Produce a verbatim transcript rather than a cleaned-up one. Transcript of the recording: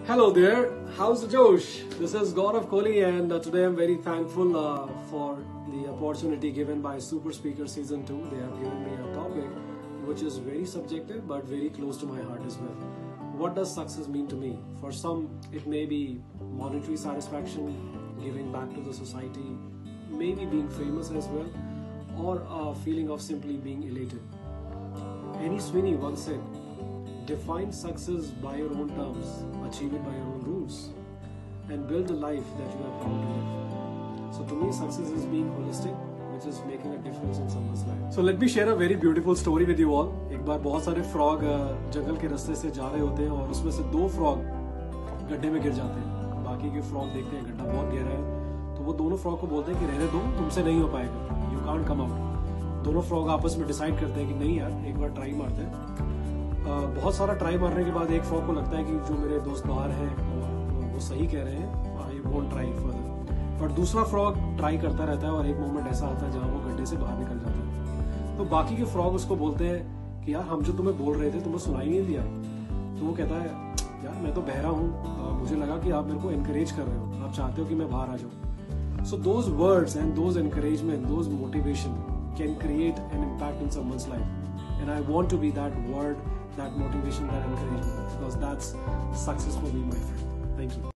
Hello there, how's the Josh? This is Gaurav Kohli and uh, today I'm very thankful uh, for the opportunity given by Super Speaker Season two. They have given me a topic which is very subjective but very close to my heart as well. What does success mean to me? For some, it may be monetary satisfaction, giving back to the society, maybe being famous as well, or a feeling of simply being elated. Annie Sweeney once said, define success by your own terms, achieve it by your own rules, and build a life that you are proud to live. So to me, success is being holistic, which is making a difference in someone's life. So let me share a very beautiful story with you all. एक बार बहुत सारे frog जंगल के रास्ते से जा रहे होते हैं और उसमें से दो फ्रॉग गड्ढे में गिर जाते हैं. बाकी के फ्रॉग देखते हैं गड्ढा बहुत गहरा है, तो वो दोनों फ्रॉग को बोलते हैं कि रहने दो, तुमसे नहीं हो पाएगा, यू कांट कम आउट. दोनों फ्रॉग आपस में डिसाइड करते हैं कि नहीं यार, एक बार ट्राई मारते हैं. Uh, बहुत सारा ट्राई मारने के बाद एक फ्रॉग को लगता है कि जो मेरे दोस्त बाहर हैं और वो सही कह रहे हैं, आई वोंट ट्राई फर्दर. पर दूसरा फ्रॉग ट्राई करता रहता है और एक मोमेंट ऐसा आता है जहां वो गड्ढे से बाहर निकल जाता है. तो बाकी के फ्रॉग उसको बोलते हैं कि यार हम जो तुम्हें बोल रहे थे तुम्हें सुनाई नहीं दिया. तो वो कहता है यार मैं तो बहरा हूँ, मुझे लगा कि आप मेरे को एनकरेज कर रहे हो, आप चाहते हो कि मैं बाहर आ जाऊँ. So those words and those encouragement, those motivation can create an impact in someone's life. And I want to be that word, that motivation, that encouragement, because that's success for me, my friend. Thank you.